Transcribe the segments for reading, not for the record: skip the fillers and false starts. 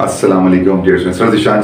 अस्सलाम वालेकुम dear students, Zeeshan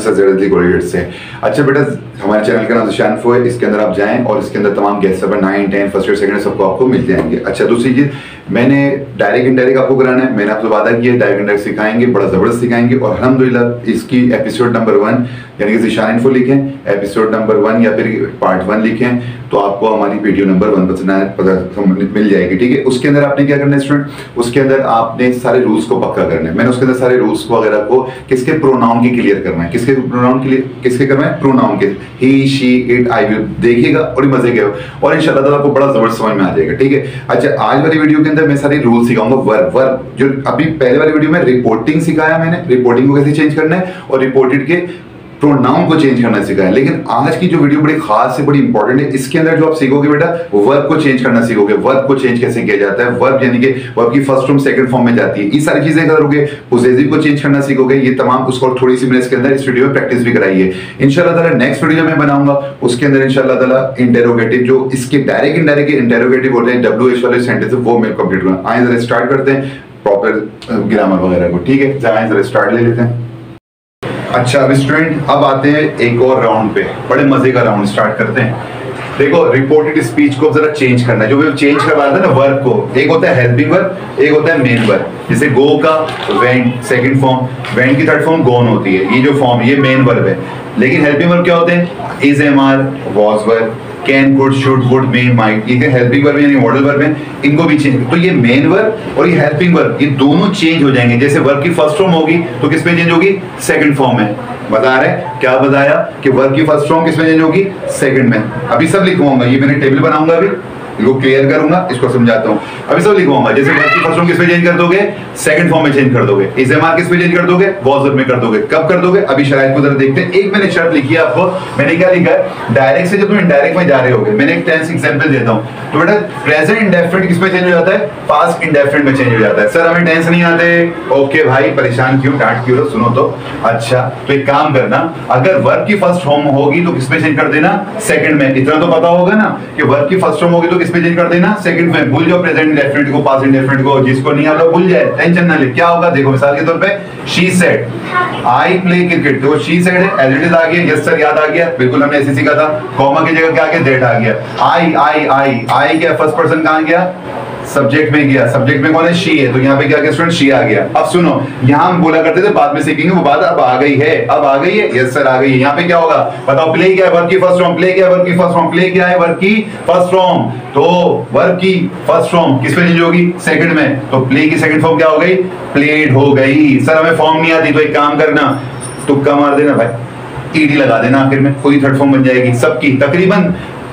से। अच्छा बेटा, हमारे चैनल का नाम ज़िशान है, इसके अंदर आप जाएं और इसके अंदर तमाम guest paper 9, 10 first year second year सबको आपको मिल जाएंगे। अच्छा, दूसरी चीज़, मैंने डायरेक्ट इनडायरेक्ट आपको कराना है। मैंने आपसे वादा किया डायरेक्ट इनडायरेक्ट सिखाएंगे, बड़ा ज़बरदस्त सिखाएंगे। और अल्हम्दुलिल्लाह इसकी एपिसोड नंबर 1 यानी कि ज़िशान इन्फो लिखें, एपिसोड नंबर 1 या फिर पार्ट 1 लिखें तो आपको हमारी वीडियो नंबर 1 पता मिल जाएगी। ठीक है, उसके अंदर आपने क्या करना है स्टूडेंट, उसके अंदर आपने सारे रूल्स को पक्का करना है। मैंने उसके अंदर सारे रूल्स को वगैरह को किसके प्रोनाउन की क्लियर करना है, किसके प्रोनाउन के लिए किसके करना है, प्रोनाउन के, he, she, it, I will. देखिएगा और मजे के और इंशाल्लाह ताला आपको बड़ा जबरदस्त समझ में आ जाएगा। ठीक है, अच्छा, आज वाली वीडियो के अंदर मैं सारे रूल सिखाऊंगा। वर्ब जो अभी पहले वाली वीडियो में रिपोर्टिंग सिखाया, मैंने रिपोर्टिंग को कैसे चेंज करना है और रिपोर्टेड के प्रोनाउन को चेंज करना सिखाया। लेकिन आज की जो वीडियो बड़ी खास है, बड़ी इंपॉर्टेंट है। इसके अंदर जो आप सीखोगे बेटा, वर्ब को चेंज करना सीखोगे। वर्ब को चेंज कैसे किया जाता है, वर्ब यानी कि वर्ब की फर्स्ट फॉर्म सेकंड फॉर्म में जाती है, ये सारी चीजें करोगे। पोजेसिव को चेंज करना सीखोगे, ये तमाम उसको थोड़ी सी मैंने इसके अंदर इस वीडियो में प्रैक्टिस भी कराई है। इंशाल्लाह ताला नेक्स्ट वीडियो में बनाऊंगा, उसके अंदर इंशाल्लाह ताला इंटेरोगेटिव, जो इसके डायरेक्ट इनडायरेक्ट इंटेरोगेटिव होते हैं, WH वाले सेंटेंस वो मैं कंप्लीट करूंगा। आइए जरा स्टार्ट करते हैं प्रॉपर ग्रामर वगैरह को। ठीक है, जरा स्टार्ट ले लेते हैं। अच्छा अब स्टूडेंट, अब आते हैं एक और राउंड पे, बड़े मजे का राउंड स्टार्ट करते हैं। देखो, रिपोर्टेड स्पीच को जरा चेंज करना है। जो भी चेंज करवाता है ना वर्ब को, एक होता है हेल्पिंग वर्ब, एक होता है मेन वर्ब। जैसे गो का वेंट सेकंड फॉर्म, वेंट की थर्ड फॉर्म गोन होती है। ये जो फॉर्म, ये मेन वर्ब है। लेकिन हेल्पिंग वर्ब क्या होते हैं, is, am, are, was verb, can, could, should, would, may, might. ये हेल्पिंग वर्ब यानी मॉडल वर्ब है, इनको भी चेंज। तो ये मेन वर्ब और ये हेल्पिंग वर्ब, ये दोनों चेंज हो जाएंगे। जैसे वर्ब की फर्स्ट फॉर्म होगी तो किस पे चेंज होगी, सेकंड फॉर्म में। बता रहे क्या बताया कि वर्ब की फर्स्ट फॉर्म किस में चेंज होगी, सेकंड में। अभी सब लिखवाऊंगा, ये मैंने टेबल बनाऊंगा, अभी इसको क्लियर करूंगा, इसको समझाता हूँ। अभी सब लिखवाऊंगा। जैसे वर्ब की फर्स्ट फॉर्म किस में चेंज कर दोगे, सेकंड फॉर्म में चेंज कर दोगे। इज, एम, आर किस में चेंज कर दोगे, वाज वर्ब में कर दोगे। कब कर दोगे, अभी शराइत को जरा देखते हैं। एक मैंने शर्त लिखी है आपको, मैंने क्या लिखा है, डायरेक्ट से जब तुम इनडायरेक्ट में जा रहे होगे। मैंने एक टेंस एग्जांपल देता हूं। तो बेटा प्रेजेंट इंडेफिनिट किस में चेंज हो जाता है, पास्ट इंडेफिनिट में चेंज हो जाता है। सर हमें टेंस नहीं आते, ओके भाई, परेशान क्यों, डांट क्यों, सुनो तो। अच्छा, तो एक काम करना, अगर वर्ब की फर्स्ट फॉर्म होगी तो किस में चेंज कर देना, सेकंड में। इतना तो पता होगा ना कि वर्ब की फर्स्ट फॉर्म होगी तो किस में चेंज कर देना, सेकंड में। भूल जाओ प्रेजेंट इंडेफिनिट को, पास्ट इंडेफिनिट को, जिसको नहीं आता भूल जाए, टेंशन ना ले। क्या होगा देखो, मिसाल के तौर पे she said I play cricket, तो शी सेड है, एज इट इज आ गया, यस सर याद आ गया, बिल्कुल हमने ऐसे सीखा था। कॉमा की जगह क्या आ गया, दैट आ गया। आई आई आई आई क्या, फर्स्ट पर्सन कहां गया, सब्जेक्ट में गया। सब्जेक्ट में कौन है, शी है, तो यहाँ पे क्या गया स्टूडेंट, शी आ गया। अब सुनो, यहाँ हम बोला करते थे बाद में सीखेंगे, वो बात अब आ गई है, अब आ गई है, यस सर आ गई है। यहाँ पे क्या होगा बताओ, प्ले क्या है, वर्ब की फर्स्ट फॉर्म, प्ले क्या है, वर्ब की फर्स्ट फॉर्म, प्ले क्या है, वर्ब की फर्स्ट फॉर्म। तो वर्ब की फर्स्ट फॉर्म किस में चेंज होगी, सेकंड में। तो प्ले की सेकंड फॉर्म क्या हो गई, प्लेड हो गई। सर हमें फॉर्म नहीं आती, तो एक काम करना, तुक्का मार देना भाई, ईडी लगा देना आखिर में, कोई थर्ड फॉर्म बन जाएगी सबकी। तकरीबन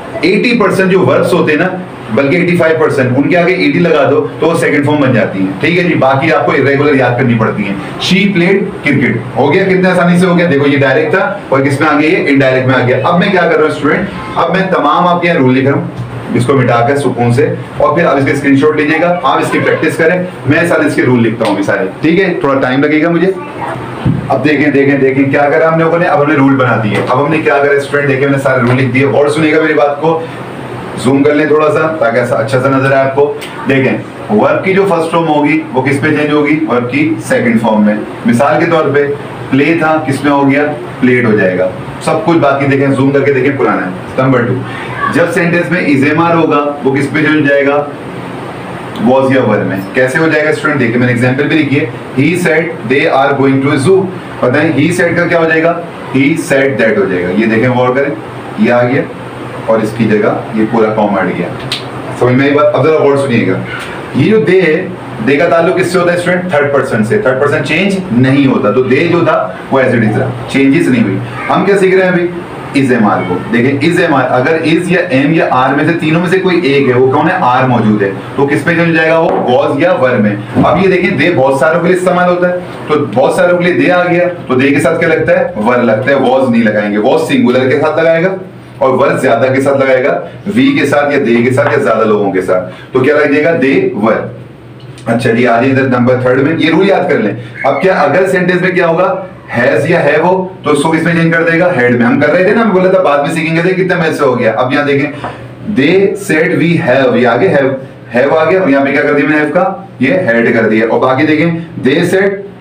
80% जो वर्ब्स होते हैं ना, बल्कि 85%, उनके आगे ईडी लगा दो तो वो सेकंड फॉर्म बन जाती है। ठीक है जी, बाकी आपको इरेगुलर याद करनी पड़ती है। शी प्लेड क्रिकेट हो गया, कितने आसानी से हो गया। देखो ये डायरेक्ट था और किस में आ गया, ये इनडायरेक्ट में आ गया। अब मैं क्या कर रहा हूँ स्टूडेंट, अब मैं तमाम आपके यहाँ रूल लिख रहा हूँ, इसको मिटाकर सुकून से, और फिर आप इसके स्क्रीनशॉट लीजिएगा, आप इसकी प्रैक्टिस करें। मैं सारे इसके रूल लिखता हूँ सारे, ठीक है, थोड़ा टाइम लगेगा मुझे। अब देखें देखें देखें क्या करा हम लोगों ने, अब हमने रूल बना दिए। अब हमने क्या करा स्टूडेंट, देखें मैंने सारे रूल लिख दिए। और सुनिएगा मेरी बात को, जूम कर लें थोड़ा सा ताकि अच्छा सा नजर आए आपको। देखें, वर्ब की जो फर्स्ट फॉर्म होगी वो किस पे चेंज होगी, वर्ब की सेकंड फॉर्म में। मिसाल के तौर पे प्ले था, किस में हो गया, प्लेड हो जाएगा। सब कुछ बाकी देखें, जूम करके देखें, पुराना है। नंबर 2, जब सेंटेंस में इज, एम, आर होगा वो किस पे चेंज हो जाएगा, was या वर में। कैसे हो जाएगा स्टूडेंट, देखिए मैंने एग्जांपल भी लिखी है। he said they are going to a zoo, पता है he said का क्या हो जाएगा, he said that हो जाएगा। ये देखें, गौर करें, ये आ गया और इसकी जगह ये पूरा कॉमा हट गया। समझ में आई बात। अब जरा गौर सुनिएगा, ये जो दे है, दे का ताल्लुक किससे होता है स्टूडेंट, थर्ड पर्सन से। थर्ड पर्सन चेंज नहीं होता, तो दे जो था वो एज इट इज रहा, चेंजेस नहीं हुई। हम क्या सीख रहे हैं अभी, इज, एम, आर को। देखें इज, एम, आर, अगर इज या एम या आर में से तीनों में से कोई एक है, वो कौन है, आर मौजूद है, तो किस पे चेंज हो जाएगा, वो वॉज या वर में। अब ये देखें, दे बहुत सारों के लिए इस्तेमाल होता है, तो बहुत सारों के लिए दे आ गया, तो दे के साथ क्या लगता है, वर लगता है, वॉज नहीं लगाएंगे। वॉज सिंगुलर के साथ लगाएगा और वर ज्यादा के साथ लगाएगा, वी के साथ या दे के साथ या ज्यादा लोगों के साथ, तो क्या लग जाएगा, दे, वर। अच्छा जी, आ जाइए इधर नंबर 3 में, ये रूल याद कर लें। अब क्या, अगर सेंटेंस में क्या होगा, हैज या हैव हो, तो उसको किसमें चेंज कर देगा, हेड में। हम कर रहे थे ना, हम बोला था बाद में सीखेंगे थे, कितना मैच से हो गया। अब यहाँ देखें, दे सेड वी हैव, ये आगे हैव आ गया, और यहाँ पे क्या कर दिया मैंने, हैव का ये हेड कर दिया। और बाकी देखें, दे सेड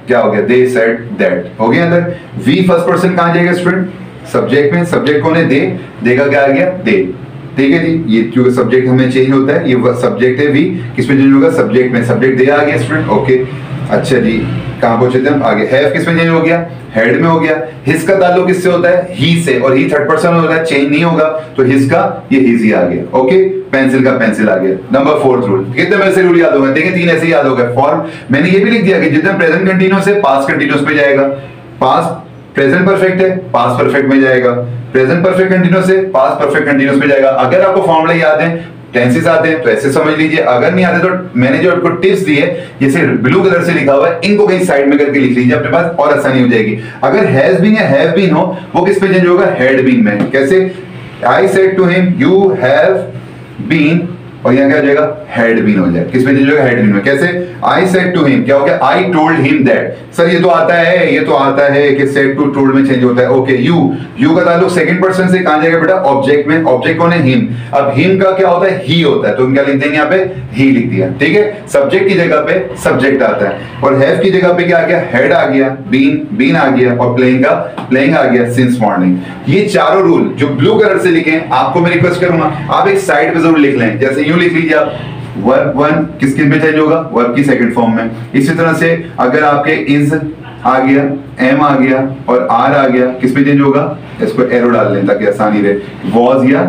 क्या हो गया, दे सेड दैट, हो गया अंदर। वी फर्स्ट पर्सन कहां जाएगा स्टूडेंट, सब्जेक्ट में, सब्जेक्ट कौन है, दे, देगा क्या आ गया, दे, ठीक है जी। ये क्योंकि सब्जेक्ट हमें चेंज होता है, ये सब्जेक्ट है वी, किसमें चेंज होगा, सब्जेक्ट में, सब्जेक्ट दे आ गया स्टूडेंट, ओके। अच्छा जी, कहां पहुंचे थे हम, आगे। हैव किसमें चेंज हो गया, हेड में हो गया। हिज का ताल्लुक किससे होता है, ही से, और ही थर्ड पर्सन होता है, चेंज नहीं होगा, तो हिज का ये हिज ही आ गया, ओके। पेंसिल का पेंसिल आ गया। नंबर 4 रूल, कितने में से रूल याद होगा, देखिए 3 ऐसे याद हो गए। फॉर्म मैंने ये भी लिख दिया कि जितना प्रेजेंट कंटीन्यूअस है पास्ट कंटीन्यूअस पे जाएगा, पास्ट प्रेजेंट परफेक्ट है पास्ट परफेक्ट में जाएगा, प्रेजेंट परफेक्ट कंटीन्यूअस है पास्ट परफेक्ट कंटीन्यूअस में जाएगा। अगर आपको फॉर्मूला याद है, टेंसेस आते हैं तो ऐसे समझ लीजिए, अगर नहीं आते तो मैंने जो आपको टिप्स दी है, जैसे ब्लू कलर से लिखा हुआ है, इनको कहीं साइड में करके लिख लीजिए अपने पास, और आसानी हो जाएगी। अगर हैज बीन या हैव बीन हो, वो किस पे चेंज होगा, हैड बीन में। कैसे, I said to him you have been, और यहाँ क्या हो जाएगा, हैड बीन हो जाएगा, किसमें चेंज होगा, हैड बीन में। कैसे, आई सेड टू हिम, क्या हो गया, I told him that. Sir ये तो आता है, ये तो आता है कि सेड टू टोल्ड में चेंज होता है, ओके। यू का ताल्लुक सेकंड पर्सन से कहां जाएगा बेटा, ऑब्जेक्ट में, ऑब्जेक्ट कौन है, हिम। अब हिम का क्या होता है, ही होता है, तो हम क्या लिखते हैं यहाँ पे, ही लिख दिया, ठीक है। सब्जेक्ट की जगह पे सब्जेक्ट आता है, और हैव की जगह पे क्या आ गया, हेड आ गया, बीन आ गया, और प्लेइंग आ गया, सिंस मॉर्निंग। ये चारों रूल जो ब्लू कलर से लिखे, आपको मैं रिक्वेस्ट करूंगा आप एक साइड पे जरूर लिख लें। जैसे यूं लिख लीजिए आप, वर्ब 1 किसके में चेंज होगा, वर्ब की सेकंड फॉर्म में। इसी तरह से अगर आपके इज आ गया, एम आ गया और आर आ गया, किस में चेंज होगा, इसको एरो डाल लें ताकि आसानी रहे, वॉज या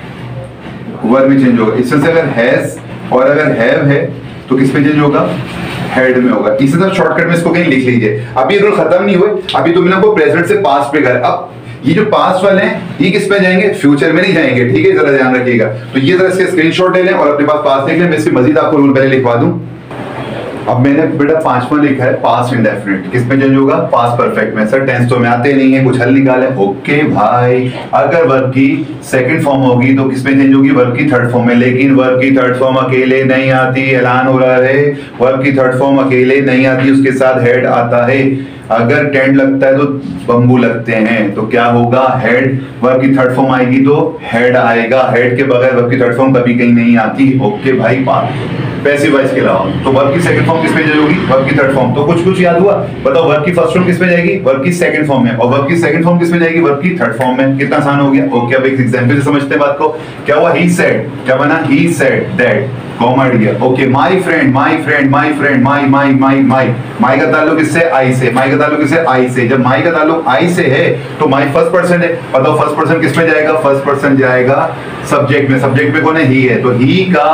वर्ब में चेंज होगा। इस तरह से अगर हैज और अगर हैव है तो किस में चेंज होगा, हेड में होगा। इसी तरह शॉर्टकट में इसको कहीं लिख लीजिए। अभी रूल खत्म नहीं हुए, अभी तुमने को प्रेजेंट से पास्ट पे कर। अब ये जो पास्ट वाले हैं ये किस पे जाएंगे, फ्यूचर में नहीं जाएंगे, ठीक है, जरा ध्यान रखिएगा। तो ये जरा इसके स्क्रीनशॉट ले लें और अपने पास पास लिख लें। मैं इसकी मजीद आपको रूल पहले लिखवा दूं। अब मैंने बेटा 5वां लिखा है पास्ट इंडेफिनिट, किस में चेंज होगा, पास्ट परफेक्ट में। सर टेंस तो में आते नहीं है, कुछ हल निकाले, ओके भाई। अगर वर्ब की सेकंड फॉर्म होगी तो किस में चेंज होगी, वर्ब की थर्ड फॉर्म में। लेकिन वर्ब की थर्ड फॉर्म अकेले नहीं आती, ऐलान हो रहा है, वर्ब की थर्ड फॉर्म अकेले नहीं आती, उसके साथ हेड आता है। अगर टेंट लगता है तो बम्बू लगते हैं, तो क्या होगा, हेड, वर्ब की थर्ड फॉर्म आएगी तो हेड आएगा, हेड के बगैर वर्ब की थर्ड फॉर्म कभी कहीं नहीं आती, ओके भाई। पैसिव वॉइस के अलावा तो वर्ब की सेकंड फॉर्म किस में जाएगी, वर्ब की थर्ड फॉर्म। तो कुछ याद हुआ, बताओ वर्ब की फर्स्ट फॉर्म किस में जाएगी, वर्ब की सेकंड फॉर्म में, और वर्ब की सेकंड फॉर्म किस में जाएगी, वर्ब की थर्ड फॉर्म में। कितना आसान हो गया, ओके। अब एक एग्जांपल से समझते हैं बात को। क्या हुआ, ही सेड, क्या बना, ही सेड दैट, कॉमा दिया, okay. My friend, my friend, my friend, my का ताल्लुक इससे, आई से, माय का ताल्लुक इससे, आई से। जब माय का ताल्लुक आई से है तो माय फर्स्ट पर्सन है, बताओ फर्स्ट पर्सन किस में जाएगा, फर्स्ट पर्सन जाएगा सब्जेक्ट में। सब्जेक्ट में कौन है, ही है, तो ही का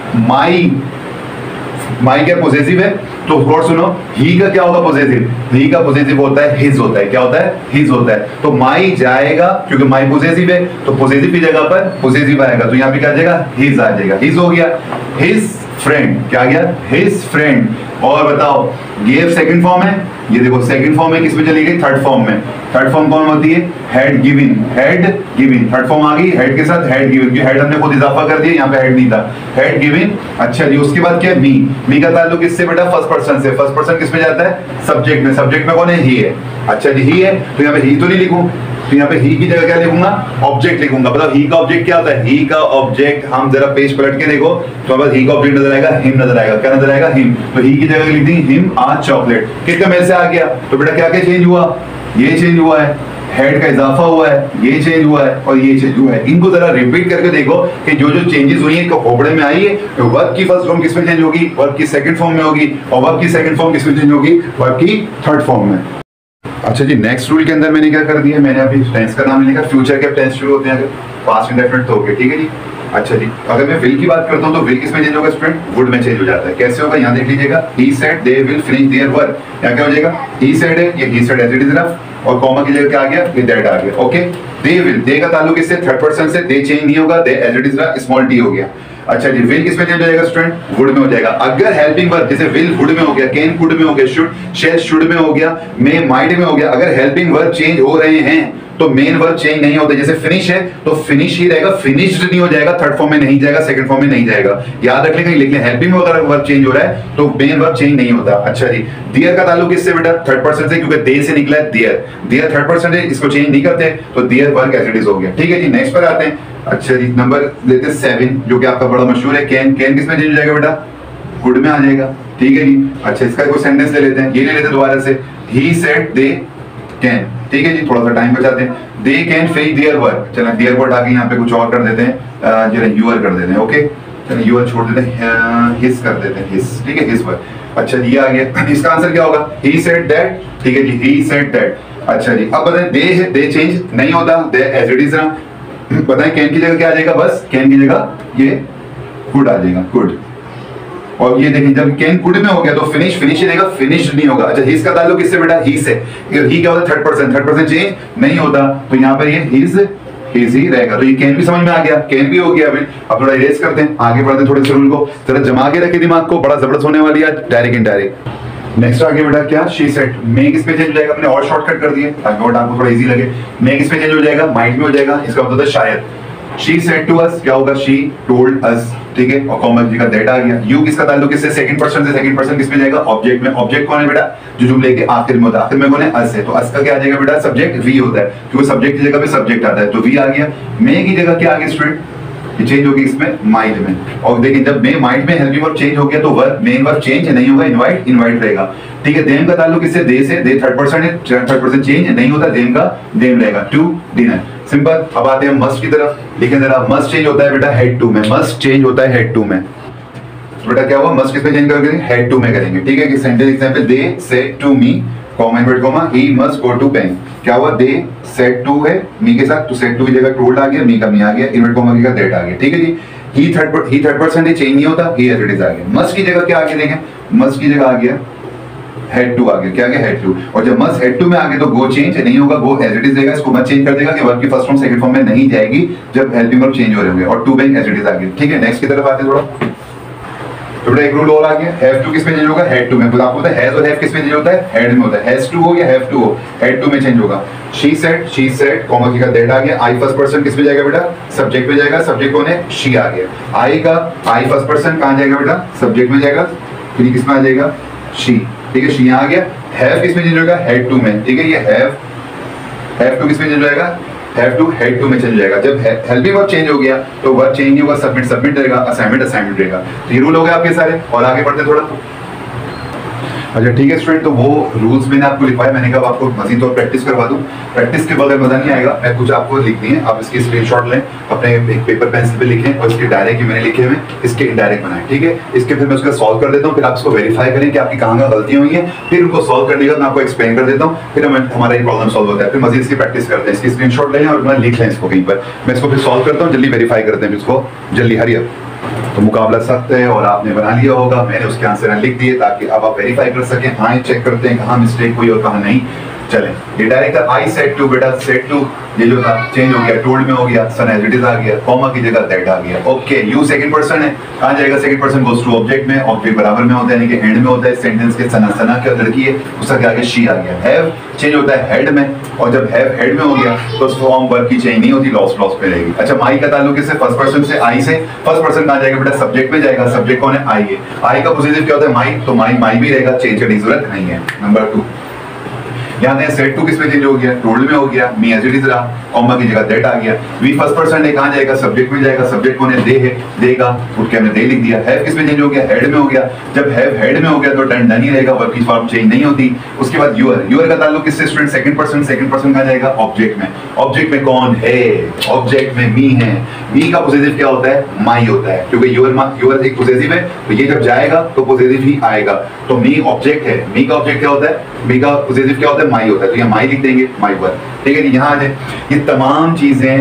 माई क्या पॉजिटिव है, तो गौर सुनो, ही का क्या होगा पॉजिटिव, ही का पॉजिटिव होता है हिज होता है, क्या होता है, हिज होता है। तो माई जाएगा, क्योंकि माई पॉजिटिव है तो पॉजिटिव की जगह पर पॉजिटिव आएगा, तो यहाँ पे क्या आ जाएगा, हिज आ जाएगा, हिज हो गया। हिज फ्रेंड, क्या गया, हिज फ्रेंड। और बताओ गेव सेकंड फॉर्म है, ये देखो सेकंड फॉर्म है, किसमें चली गई, थर्ड फॉर्म में। थर्ड फॉर्म कौन होती है, had given, had given, third form आ गई, हेड के साथ हेड गिवन, हेड हमने खुद इजाफा कर दिया, यहाँ पे हेड नहीं था, हेड गिवन। अच्छा जी, उसके बाद क्या है, मी का ताल्लुक किससे बेटा, फर्स्ट पर्सन से। फर्स्ट पर्सन किसमें जाता है, सब्जेक्ट में। सब्जेक्ट में कौन है, ही है। अच्छा जी, ही है, तो यहाँ पे ही तो नहीं लिखूं, तो यहाँ पे ही की जगह क्या लिखूंगा, ऑब्जेक्ट लिखूंगा। बताओ ही का ऑब्जेक्ट क्या होता है, ही का ऑब्जेक्ट, हम जरा पेज पलट के देखो तो बस ही का ऑब्जेक्ट नजर आएगा, हिम नजर आएगा, क्या नजर आएगा, हिम। तो ही की जगह लिख दी हिम आ चॉकलेट। कितने में से आ गया, तो बेटा क्या क्या चेंज हुआ, ये चेंज हुआ है, हेड का इजाफा हुआ है, ये चेंज हुआ है और ये चेंज हुआ है। इनको जरा रिपीट करके देखो कि जो जो चेंजेस हुई है खोपड़े में आई है, तो वर्ब की फर्स्ट फॉर्म किसमें चेंज होगी, वर्ब की सेकंड फॉर्म में होगी, और वर्ब की सेकंड फॉर्म किसमें चेंज होगी, वर्ब की थर्ड फॉर्म में। अच्छा जी, नेक्स्ट रूल के अंदर मैंने क्या कर दिया, मैंने अभी टेंस का नाम नहीं लिखा, फ्यूचर के टेंस शुरू होते हैं अगर पास्ट इंडेफिनिट तो हो गया, ठीक है जी। अच्छा जी, अगर मैं विल की बात करता हूं तो विल किसमें चेंज होगा स्टूडेंट, वुड में चेंज हो जाता है। कैसे होगा, यहाँ देख लीजिएगा, he said they will finish their work, यहाँ क्या हो जाएगा, ही सेड है, ये he said as it is enough, और कॉमा की जगह क्या आ गया, ये दैट आ गया, ओके। दे विल, दे का ताल्लुक इससे थर्ड पर्सन से, दे चेंज नहीं होगा, they as it is small T हो गया। अच्छा जी, विल किसमें चेंज हो जाएगा स्टूडेंट, वुड में हो जाएगा। अगर हेल्पिंग वर्ब जैसे विल वुड में हो गया, कैन कुड में हो गया, शुड शेल शुड में हो गया, मे माइट में हो गया, अगर हेल्पिंग वर्ब चेंज हो रहे हैं तो मेन वर्ब चेंज नहीं होता। जैसे फिनिश है तो फिनिश ही रहेगा, फिनिश्ड नहीं हो जाएगा, थर्ड फॉर्म में नहीं जाएगा, सेकंड फॉर्म में नहीं जाएगा, याद रख लें, लिख लें। हेल्पिंग में अगर वर्ब चेंज हो रहा है तो मेन वर्ब चेंज नहीं होता। अच्छा जी, देयर का ताल्लुक किससे बेटा, थर्ड पर्सन से, क्योंकि दे से निकला है देयर, देयर थर्ड पर्सन है, इसको चेंज नहीं करते, तो their verb as it is हो गया, ठीक है जी। नेक्स्ट पर आते हैं। अच्छा जी, नंबर लेते हैं 7, जो कि आपका बड़ा मशहूर है, कैन। कैन किसमें चेंज हो जाएगा बेटा, कुड में आ जाएगा, ठीक है जी। अच्छा इसका कोई सेंटेंस ले लेते हैं, ये ले लेते हैं दोबारा से, ही सेड दे कैन, ठीक है जी, थोड़ा सा टाइम बचाते हैं, they can finish their work. चलो देयर वर्क आके यहाँ पे कुछ और कर देते हैं, जरा यूअर कर देते हैं, ओके चलो यूअर छोड़ देते हैं, हिस कर देते हैं, हिस, ठीक है हिस वर्क। अच्छा ये आ गया, इसका आंसर क्या होगा, ही सेड दैट, ठीक है जी, ही सेड दैट। अच्छा जी अब बताएं, दे है, दे चेंज नहीं होता, दे एज इट इज रहा। बताएं कैन की जगह क्या आ जाएगा, बस कैन की जगह ये कुड आ जाएगा, कुड। और ये देखिए जब कैन कुड में हो गया तो फिनिश फिनिश ही रहेगा, फिनिश नहीं होगा। अच्छा हिज का ताल्लुक किससे बेटा, ही से, ही क्या होता है थर्ड पर्सन चेंज नहीं होता, तो यहाँ पर ये हिज ही रहेगा। तो ये कैन भी समझ में आ गया, कैन भी हो गया। अभी अब थोड़ा इरेज करते हैं, आगे बढ़ते हैं थोड़े से रूल को, जरा जमा के रखे दिमाग को, बड़ा जबरदस्त होने वाली है डायरेक्ट इनडायरेक्ट। नेक्स्ट आगे बेटा क्या, शी सेड, मेक इस पे चेंज हो जाएगा, आपने और शॉर्टकट कर दिए ताकि और आपको थोड़ा इजी लगे। मेक इस पे चेंज हो जाएगा, माइट में हो जाएगा, इसका मतलब है शायद। शी सेड टू अस क्या होगा, शी टोल्ड अस, ठीक है, और कॉमन जी का दैट आ गया। यू किसका ताल्लुक किससे, सेकंड पर्सन से, सेकंड पर्सन किस में जाएगा, ऑब्जेक्ट में। ऑब्जेक्ट कौन है बेटा, जो जुमले के आखिर में होता है, आखिर में कौन है, अस है, तो अस का क्या आ जाएगा बेटा, सब्जेक्ट वी होता है, क्योंकि सब्जेक्ट की जगह पे सब्जेक्ट आता है, तो वी आ गया। मे की जगह क्या आ गया स्टूडेंट, ये चेंज होगी इसमें माइट में। और देखिए जब मे माइट में हेल्पिंग वर्ब चेंज हो गया तो वर्ब मेन वर्ब चेंज नहीं होगा, इनवाइट इनवाइट रहेगा, ठीक है। देम का ताल्लुक इससे, दे से, दे थर्ड पर्सन है, थर्ड पर्सन चेंज नहीं होता, देम का देम रहेगा, टू डिनर, सिंपल। अब आते हैं मस्ट की तरफ, लेकिन जरा मस्ट चेंज होता है बेटा हेड टू में, मस्ट चेंज होता है हेड टू में। बेटा क्या हुआ, मस्ट किस में चेंज करेंगे, हेड टू में करेंगे, ठीक है। कि sentence example, they said to me comma invert comma he must go to bank, क्या हुआ, दे सेड टू है मी के साथ, तो सेड टू की जगह टोल्ड आ गया, मी का मी आ गया, इनवर्ट कॉमा का दैट आ गया, ठीक है जी। ही थर्ड पर्सन चेंज नहीं होता, ही एज इट इज आ गया। मस्ट की जगह क्या आ गया, देखें मस्ट की जगह आ गया हेड टू आ गया, क्या आ गया हेड टू। और जब मस्ट हेड टू में आ गया तो गो चेंज नहीं होगा, गो एज इट इज रहेगा, इसको मत चेंज कर देगा कि वर्ब की फर्स्ट फॉर्म सेकंड फॉर्म में नहीं जाएगी जब हेल्पिंग वर्ब चेंज हो रहे होंगे, और to bank as it is आ गया, ठीक है। नेक्स्ट की तरफ आते हैं थोड़ा, तो बेटा एक रूल और आ गया, हैव टू किस में चेंज होगा, हेड टू में। तो आपको पता है हैज और हैव किस में चेंज होता है, हेड में होता है। हैज टू हो या हैव टू हो, हेड टू में चेंज होगा। शी सेड कॉमा की का दैट आ गया। आई फर्स्ट पर्सन किस में जाएगा बेटा, सब्जेक्ट में जाएगा, सब्जेक्ट कौन है, शी आ गया। आई का आई फर्स्ट पर्सन कहां जाएगा बेटा, सब्जेक्ट में जाएगा, फिर किस में आ जाएगा, शी, ठीक है, शी आ गया। हैव किस में चेंज होगा, हेड टू में, ठीक है। ये हैव टू किस में चेंज हो जाएगा, हैव टू हेड टू में चेंज हो जाएगा। जब हेल्पिंग वर्ब चेंज हो गया तो वर्ब चेंज नहीं होगा, सबमिट रहेगा, असाइनमेंट रहेगा। तो ये रूल हो गए आपके सारे, और आगे बढ़ते थोड़ा। अच्छा ठीक है स्टूडेंट, तो वो रूल्स मैंने आपको लिखवाए, मैंने कहा आपको मजीद और प्रैक्टिस करवा दूं। प्रैक्टिस के बगैर मजा नहीं आएगा, मैं कुछ आपको लिखनी है, आप इसकी स्क्रीनशॉट लें, अपने एक पेपर पेंसिल पे लिखें, और इसके डायरेक्ट मैंने लिखे हुए, इसके इनडायरेक्ट बनाए, ठीक है। इसके फिर मैं उसका सॉल्व कर देता हूँ, फिर आप इसको वेरीफाई करें कि आपकी कहाँ गलतियां हुई हैं, फिर उनको सॉल्व करने का मैं आपको एक्सप्लेन कर देता हूँ, फिर हमारा ये प्रॉब्लम सॉल्व होता है। फिर मजीद इसकी प्रैक्टिस करते हैं, इसकी स्क्रीनशॉट लें और मैं लिख लें इसको कहीं पर, मैं इसको फिर सॉल्व करता हूँ, जल्दी वेरीफाई करते हैं इसको, जल्दी हरी अप। तो मुकाबला सख्त है और आपने बना लिया होगा, मैंने उसके आंसर लिख दिए ताकि अब आप वेरीफाई कर सकें, हाँ चेक करते हैं कहाँ मिस्टेक हुई और कहाँ नहीं। चलें, ये डायरेक्ट आई सेड टू बेटा, सेड टू ये जो था चेंज हो गया, टोल्ड में हो गया, सन एज इट इज आ गया, कॉमा की जगह दैट आ गया, ओके। यू सेकंड पर्सन है, कहाँ जाएगा, second person goes to object में, ऑब्जेक्ट बराबर में होता है यानी कि एंड में होता है, सेंटेंस के सना क्या लड़की है उसका क्या आ गया, शी आ गया। हैव चेंज होता है हेड में, और जब हैव हेड में हो गया तो फॉर्म वर्ब की चेंज नहीं होती, लॉस पे रहेगी। अच्छा माई का ताल्लुक इससे फर्स्ट पर्सन से, आई से, फर्स्ट पर्सन कहाँ जाएगा बेटा, सब्जेक्ट में जाएगा, सब्जेक्ट कौन है, आई है। आई का पॉजिटिव क्या होता है, माई, तो माई भी रहेगा, चेंज करने की जरूरत नहीं है। नंबर 2 यहाँ पे सेड टू किस में चेंज हो गया, टोल्ड में हो गया, मी एज इट इज रहा, कॉमा की जगह दैट आ गया। वी फर्स्ट पर्सन है, कहाँ जाएगा, सब्जेक्ट में जाएगा, सब्जेक्ट कौन है, दे है, देगा, उठ के हमने दे लिख दिया। हैव किस में चेंज हो गया, हेड में हो गया। जब हैव हेड में हो गया तो डन ही रहेगा, वर्ब की फॉर्म चेंज नहीं होती। उसके बाद यूअर का ताल्लुक किससे स्टूडेंट, सेकंड पर्सन कहाँ जाएगा, ऑब्जेक्ट में। ऑब्जेक्ट में कौन है, ऑब्जेक्ट में मी है। मी का पॉजिटिव क्या होता है, माई होता है, क्योंकि यूअर एक पॉजिटिव है, तो ये जब जाएगा तो पॉजिटिव ही आएगा। तो मी ऑब्जेक्ट है, मी का ऑब्जेक्ट क्या होता है, मी का पॉजिटिव क्या होता है, माई होता है, तो ये माई लिख देंगे, माई वर्ब, ठीक है। यहाँ आ जाए, ये तमाम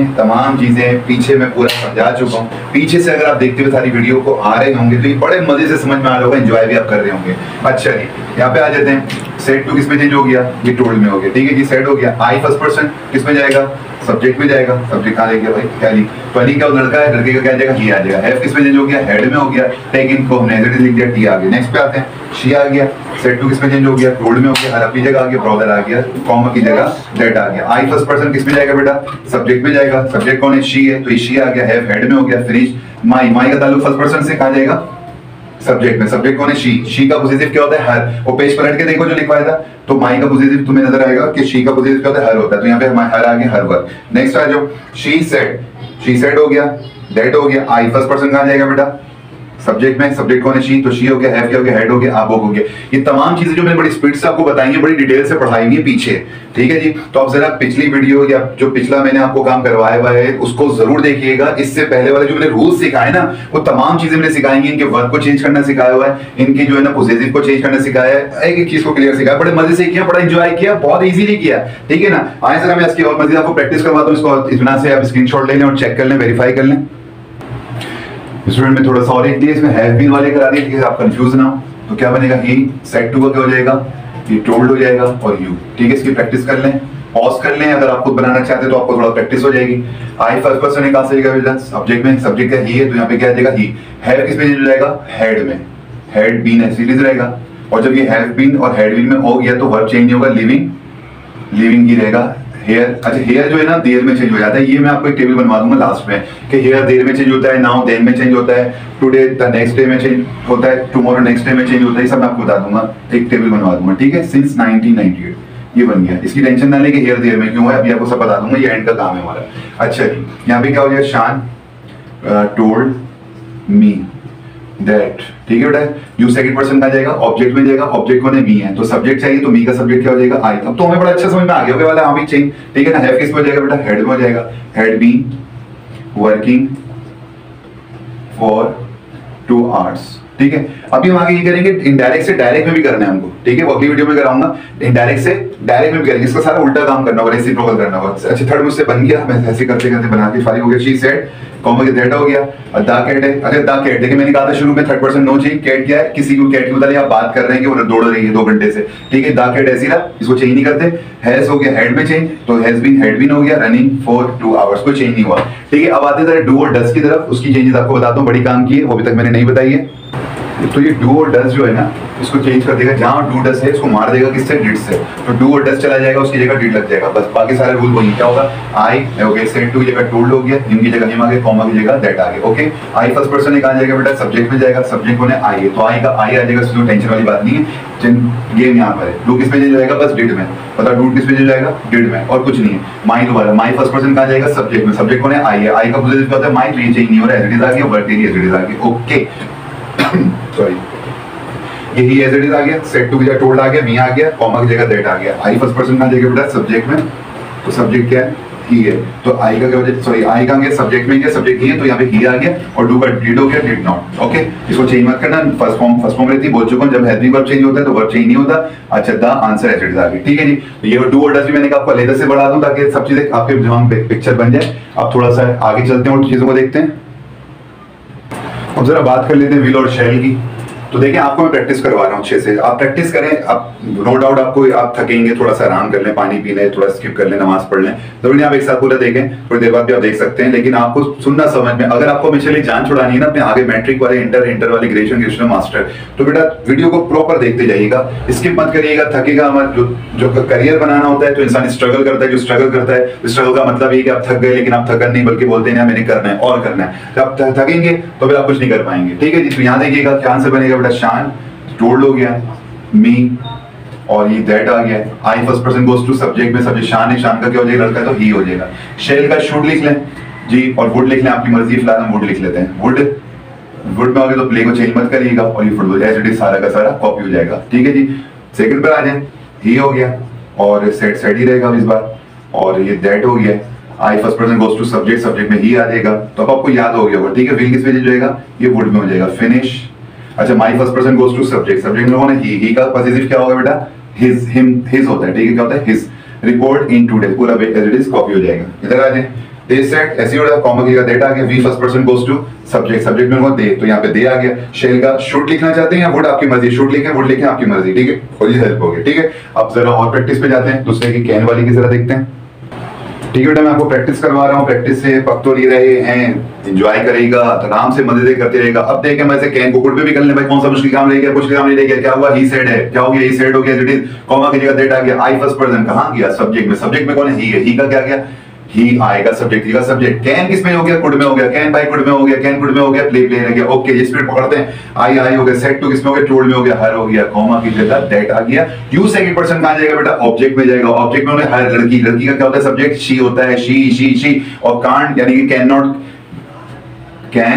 चीजें पीछे मैं पूरा समझा चुका हूँ। पीछे से अगर आप देखते हुए सारी वीडियो को आ रहे होंगे तो ये बड़े मजे से समझ में आ रहा होगा, एंजॉय भी आप कर रहे होंगे। अच्छा जी, यहाँ पे आ जाते हैं, सेड टू किस में चेंज हो गया, ये टोल्ड में हो गया, ठीक है जी, सेड हो गया। आई फर्स्ट पर्सन किस में जाएगा, सब्जेक्ट में जाएगा, सब्जेक्ट कहाँ जाएगा भाई, क्या ली, तो अली क्या लड़का है, लड़के का क्या जाएगा, ही आ जाएगा। हैव किस में चेंज हो गया, हेड में हो गया, लेकिन को हमने एज लिख दिया, टी आ गया। नेक्स्ट पे आते हैं, शी आ गया। सेड टू किस में चेंज हो गया, टोल्ड में हो गया, हर अपनी जगह आ गया, ब्रदर आ गया, कॉमा की जगह दैट आ गया। आई फर्स्ट पर्सन किस में जाएगा बेटा, सब्जेक्ट में जाएगा, सब्जेक्ट कौन है, शी है, तो ये शी आ गया। हैव हेड में हो गया, फिनिश। माई का ताल्लुक फर्स्ट पर्सन से कहाँ जाएगा, सब्जेक्ट में, सब्जेक्ट कौन है, शी का पॉजिटिव क्या होता है, हर। वो पेज पलट के देखो जो लिखवाया था, तो माई का पॉजिटिव तुम्हें नजर आएगा कि शी का पॉजिटिव क्या होता है, हर होता है, तो यहाँ पे हर आ गया, हर वर्ब। नेक्स्ट आ जाओ, शी सेड हो गया, दैट हो गया। आई फर्स्ट पर्सन कहाँ जाएगा बेटा, सब्जेक्ट में सब्जेक्ट कौन है, शी, तो शी हो गया, हैव क्या हो गया, हैड हो गया, आप हो गया। ये तमाम चीजें जो मैंने बड़ी स्पीड से आपको बताई हैं, बड़ी डिटेल से पढ़ाई है पीछे, ठीक है जी। तो आप जरा पिछली वीडियो या जो पिछला मैंने आपको काम करवाया हुआ है उसको जरूर देखिएगा। इससे पहले वाले जो मैंने रूल्स सिखाए ना, वो तमाम चीजें मैंने सिखाई हैं। इनके वर्ब को चेंज करना सिखाया हुआ है, इनकी जो है ना पोजेसिव को चेंज करना सिखाया है, एक एक चीज को क्लियर सिखाया, बड़े मजे से किया, बड़ा एंजॉय किया, बहुत इजीली किया, ठीक है ना। आए जरा मैं इसकी और मजीद आपको प्रैक्टिस करवाता हूँ। इसको इतना से आप स्क्रीनशॉट ले लें और चेक कर लें, वेरीफाई कर लें। स्टूडेंट में थोड़ा सा और एक दिया, इसमें हैव बीन वाले करा दिए, ठीक है, आप कंफ्यूज ना हो। तो क्या बनेगा, ही सेड टू का क्या हो जाएगा, ये टोल्ड हो जाएगा, और यू, ठीक है। इसकी प्रैक्टिस कर लें, पॉज कर लें, अगर आप खुद बनाना चाहते हैं तो आपको थोड़ा प्रैक्टिस हो जाएगी। आई फर्स्ट पर्सन कहां से आएगा बेटा, सब्जेक्ट में, सब्जेक्ट का ही है तो यहाँ पे क्या आ जाएगा, ही। हैव किस पे चेंज हो जाएगा, हेड में, हैड बीन ऐसे ही रहेगा। और जब ये हैव बीन और हैड बीन में हो गया तो वर्ब चेंज नहीं होगा, लिविंग, लिविंग ही रहेगा। हेयर, अच्छा हेयर जो है ना देर में चेंज हो जाता है, ये मैं आपको एक टेबल बनवा दूंगा लास्ट में कि हेयर देर में चेंज होता है, नाउ देन में चेंज होता है, टुडे द नेक्स्ट डे में चेंज होता है, टुमारो नेक्स्ट डे में चेंज होता है, ये सब मैं आपको बता दूंगा, एक टेबल बनवा दूंगा, ठीक है। सिंस 1998 ये बन गया, इसकी टेंशन ना ले कि हेयर देर में क्यों है, अभी आपको सब बता दूंगा, ये एंड का काम है हमारा। अच्छा जी, यहाँ पे क्या हो जाएगा, शान टोल्ड मी दैट, ठीक है बेटा। यू सेकंड पर्सन का जाएगा, ऑब्जेक्ट में जाएगा, ऑब्जेक्ट कौन है, मी है, तो सब्जेक्ट चाहिए तो मी का सब्जेक्ट क्या हो जाएगा, आई। अब तो हमें बड़ा अच्छा समझ में आ गया होगा वाला, हाँ भी चेंज, ठीक है ना। हैव किस में हो जाएगा बेटा, हेड में हो जाएगा, had been working for 2 hours, ठीक है। अभी हम आगे ये करेंगे, इनडायरेक्ट से डायरेक्ट में भी करना है हमको, ठीक है, वो अगली वीडियो में कराऊंगा। इनडायरेक्ट से डायरेक्ट में भी करेंगे, इसका सारा उल्टा काम करना होगा, रेसिप्रोकल करना होगा। अच्छा थर्ड मुझसे बन गया, मैं ऐसे करते करते बना के फाइल हो गया, शी सेड, कॉमा के दैट हो गया, और द कैट है। अच्छा द कैट, देखिए मैंने कहा था शुरू में थर्ड पर्सन नो चाहिए, कैट क्या है, किसी को कैट की बता आप बात कर रहे हैं कि वो दौड़ रही है 2 घंटे से, ठीक है। द कैट ऐसी रहा, इसको चेंज नहीं करते। हैज हो गया, हेड में चेंज, तो हैज बीन, हेड बीन हो गया, रनिंग फॉर 2 hours, कोई चेंज नहीं हुआ, ठीक है। अब आते थे डू और डज की तरफ, उसकी चेंजेस आपको बताता हूँ, बड़ी काम की है, वो अभी तक मैंने नहीं बताई है। तो ये डू और डज जो है ना, इसको चेंज कर देगा, जहां डू डज है इसको मार देगा किससे, डिड से, तो डू और डज चला जाएगा, उसकी जगह डिड लग जाएगा, बस बाकी सारे रूल वही। क्या होगा, आई हो गया, सेड टू की जगह टोल्ड हो गया, हिम की जगह हिम आ गया, कॉमा की जगह दैट आ गया, ओके। आई फर्स्ट पर्सन कहां जाएगा बेटा, सब्जेक्ट में जाएगा, सब्जेक्ट कौन है, आई है, तो आई का आई आ जाएगा, इसमें टेंशन वाली बात नहीं है, गेम यहाँ पर है। डू किस पे चेंज जाएगा, बस डिड में, पता डू किस पे चेंज जाएगा, डिड में, और कुछ नहीं है। माई दोबारा, माई फर्स्ट पर्सन कहां जाएगा, सब्जेक्ट में, सब्जेक्ट कौन है, आई है, आई का पोजेसिव क्या होता है, माई, तो ये चेंज नहीं हो रहा है, एज इट इज आ गया, वर्ब तेरी एज इट इज आ गया, ओके। सॉरी, यही एज इट इज आ गया, सेड टू की जगह टोल्ड आ गया, मी आ गया, कॉमा की जगह दैट आ गया। आई फर्स्ट पर्सन कहां जाएगा बेटा, सब्जेक्ट में, तो सब्जेक्ट क्या है, ही है, तो आई का क्या हो जाएगा, सॉरी आई का गया सब्जेक्ट में, क्या सब्जेक्ट ही है, तो यहाँ पे ही आ गया, और डू का डिड हो गया, डिड नॉट, ओके। इसको चेंज मत करना, फर्स्ट फॉर्म रहती है, बोल चुका हूं, जब हैज बीन वर्ब चेंज होता है तो वर्ब चेंज नहीं होता। अच्छा the answer as it is आ गया, ठीक है जी। तो ये डू और डज भी मैंने कहा आपको अलग से बढ़ा दूं ताकि सब चीजें आपके दिमाग में पिक्चर बन जाए। अब थोड़ा सा आगे चलते हैं और चीजों को देखते हैं। अब जरा बात कर लेते हैं विल और शैल की। तो देखिए आपको मैं प्रैक्टिस करवा रहा हूँ अच्छे से, आप प्रैक्टिस करें। अब नो डाउट आपको, आप थकेंगे, थोड़ा सा आराम कर लें, पानी पी लें, थोड़ा स्किप कर लें, नमाज पढ़ लें, जरूरी नहीं आप एक साथ पूरा देखें, थोड़ी देर बाद भी आप देख सकते हैं, लेकिन आपको सुनना समझ में, अगर आपको हमेशा जान छुड़ानी है ना अपने आगे मैट्रिक वाले, इंटर वाले, ग्रेजुएशन मास्टर, तो बेटा वीडियो को प्रॉपर देखते जाइएगा, स्किप मत करिएगा, थकेगा हमारा जो करियर बनाना होता है तो इंसान स्ट्रगल करता है, जो स्ट्रगल करता है, स्ट्रगल का मतलब ये कि आप थक गए लेकिन आप थकन नहीं, बल्कि बोलते हैं मैंने करना है और करना है। जब आप थकेंगे तो फिर आप कुछ नहीं कर पाएंगे, ठीक है जी। तो यहाँ देखिएगा क्या आंसर बनेगा बेटा, शान टोल्ड हो गया, मी और ये दैट आ गया, I first person goes to subject में, सब्जेक्ट शान है, शान का क्या हो जाएगा, लड़का, तो ही हो जाएगा। शेल का शुड लिख लें जी, और वुड लिख लें, आपकी मर्जी, फिलहाल हम वुड लिख लेते हैं। वुड में हो गया तो प्ले को चेंज मत करिएगा, और ये फुटबॉल एज इट इज सारा का सारा कॉपी हो जाएगा, ठीक है जी। सेकंड पर आ जाए, ही हो गया, और सेट सेट ही रहेगा इस बार, और ये दैट हो गया, I first person goes to subject, subject में ही आ जाएगा, तो अब आपको याद हो गया होगा, ठीक है। विल किस पे जाएगा, ये वुड में हो जाएगा, फिनिश। अच्छा my first person goes to subject, subject में कौन है, ही का पॉजिटिव क्या होगा बेटा, हिज, हिम, हिज होता है, ठीक है, क्या होता है, हिज। रिपोर्ट इन टुडे, पूरा एज इट इज कॉपी हो जाएगा। इधर आ जाए, दे सेड ऐसे हो रहा है, कॉमा की जगह दैट आ गया, we first person goes to subject, subject में कौन, दे, तो यहाँ पे दे आ गया। शेल का शुड लिखना चाहते हैं या वुड, आपकी मर्जी, शुड लिखें वुड लिखें आपकी मर्जी, ठीक है, और ये हेल्प हो गया, ठीक है। अब जरा और प्रैक्टिस पे जाते हैं, दूसरे की कैन वाली की जरा देखते हैं, ठीक है बेटा। मैं आपको प्रैक्टिस करवा रहा हूँ, प्रैक्टिस से पक तो नहीं रहे हैं, एंजॉय करेगा, आराम से मजे करते रहेगा। अब देखें मैं से कैन को कुड पे भी कर ले भाई, कौन सा मुश्किल काम रह गया, कुछ काम नहीं रह गया, क्या हुआ, ही सेड है, क्या हो गया, ही सेड हो गया, इट इज, कॉमा की जगह दैट आ गया, आई फर्स्ट पर्सन कहां गया, सब्जेक्ट में, सब्जेक्ट में कौन है, ही है, ही का क्या गया, ही आएगा, सब्जेक्ट, ही का सब्जेक्ट। कैन किस में हो गया, कुड में हो गया, कैन भाई कुड में हो गया, कैन कुड में हो गया, प्ले प्ले रह गया, ओके, ये स्पीड पकड़ते हैं। आई आई हो गया, सेट टू किस में हो गया, टोल्ड में हो गया, हर हो गया, कॉमा की जगह दैट आ गया। यू सेकंड पर्सन कहां जाएगा बेटा, ऑब्जेक्ट में जाएगा, ऑब्जेक्ट में हर, लड़की, लड़की का क्या होता है, सब्जेक्ट शी होता है, शी, और कांट यानी कि कैन नॉट, कैन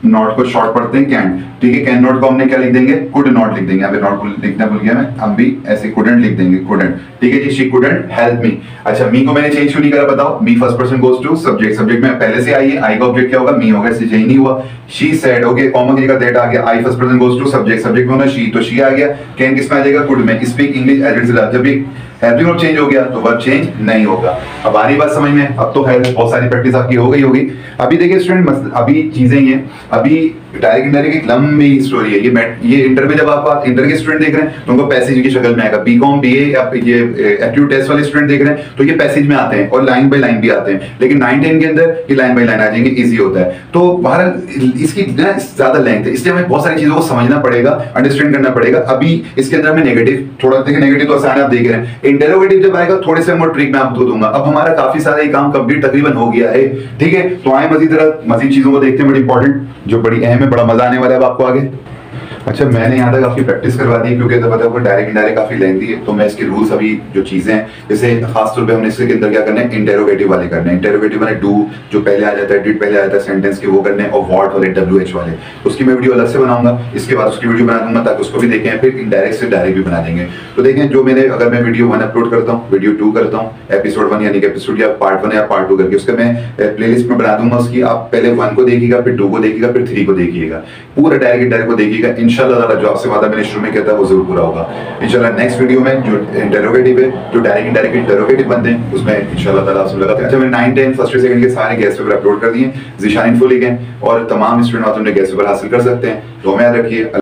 नॉट को शॉर्ट पढ़ते हैं कैन, ठीक है। कैन नॉट को हमने क्या लिख देंगे, कुड नॉट लिख देंगे। अभी नॉट को लिखना भूल गया मैं, हम भी ऐसे कुडंट लिख देंगे, कुडंट, ठीक है जी। She couldn't help me. अच्छा, मी को मैंने चेंज क्यों नहीं करा बताओ। Me first person goes to subject, subject में पहले से आई है, आई का ऑब्जेक्ट क्या होगा, मी होगा, इससे चेंज नहीं हुआ। शी सेड, ओके, कॉमन की जगह दैट आ गया। I first person goes to subject, subject में होना शी, तो शी आ गया। कैन किस में आ जाएगा, कुड में। स्पीक इंग्लिश एज इट्स, जब भी हेल्पिंग वर्ब चेंज हो गया तो वर्ब चेंज नहीं होगा। अब आ रही बात समझ में। अब तो हेल्प बहुत सारी प्रैक्टिस आपकी हो गई होगी। अभी देखिए स्टूडेंट, अभी चीजें ही हैं, अभी डायरेक्ट इनडायरेक्ट एक लंबी स्टोरी है ये इंटर में जब आप इंटर के स्टूडेंट देख रहे हैं तो उनको पैसेज की शक्ल में आएगा। बीकॉम बीए या ये एप्टीट्यूड टेस्ट वाले स्टूडेंट देख रहे हैं तो ये पैसेज में आते हैं और लाइन बाय लाइन भी आते हैं, लेकिन 9 10 के अंदर ये लाइन बाय लाइन आ जाएंगे, इजी होता है। तो बहरहाल इसकी ज्यादा लेंथ है, इसलिए हमें बहुत सारी चीजों को समझना पड़ेगा, अंडरस्टैंड करना पड़ेगा। अभी इसके अंदर हमें नेगेटिव थोड़ा देखिए, नेगेटिव तो आसान आप देख रहे हैं, इंटेरोगेटिव जब आएगा थोड़े से मोर ट्रिक मैं आपको दूंगा। अब हमारा काफी सारा ये काम कंप्लीट तकरीबन हो गया है, ठीक है। तो आए मजीद चीजों को देखते हैं, बड़ी इंपॉर्टेंट जो बड़ी अहम है, बड़ा मजा आने वाला है आपको आगे। अच्छा, मैंने यहाँ तक आपकी प्रैक्टिस करवा दी क्योंकि तो पता है डायरेक्ट इनडायरेक्ट काफी लेंथी है, तो मैं इसके रूल्स अभी जो चीजें हैं, जैसे खास तौर पे हमने इसके अंदर क्या करना है, इंटेरोगेटिव वाले करने हैं। इंटेरोगेटिव वाले डू जो पहले आ जाता है, डिड पहले आ जाता है सेंटेंस के, वो करने हैं। और व्हाट वाले WH वाले, उसकी मैं वीडियो अलग से बनाऊंगा, इसके बाद उसकी वीडियो बना दूंगा ताकि उसको भी देखें, फिर इनडायरेक्ट से डायरेक्ट भी बना देंगे। तो देखें, जो मेरे अगर मैं वीडियो 1 अपलोड करता हूँ, वीडियो 2 करता हूँ, एपिसोड 1 यानी कि एपिसोड या पार्ट 1 या पार्ट 2 करके उसका मैं प्लेलिस्ट में बना दूंगा। उसकी आप पहले 1 को देखिएगा, फिर 2 को देखिएगा, फिर 3 को देखिएगा, पूरा डायरेक्ट को देखिएगा। इंशाल्लाह ताला जो आपसे वादा मैंने शुरू में किया था वो जरूर पूरा होगा इंशाल्लाह। नेक्स्ट वीडियो में जो इंटेरोगेटिव है, जो डायरेक्ट इनडायरेक्ट इंटेरोगेटिव बनते हैं, उसमें इंशाल्लाह ताला आपसे लगाते हैं। अच्छा, मैंने 9 10 फर्स्ट सेकंड के सारे गेस्ट पेपर अपलोड कर दिए, ज़ीशान इन्फो लिखें और तमाम स्टूडेंट आप अपने गेस्ट पेपर हासिल कर सकते हैं। तो याद रखिए।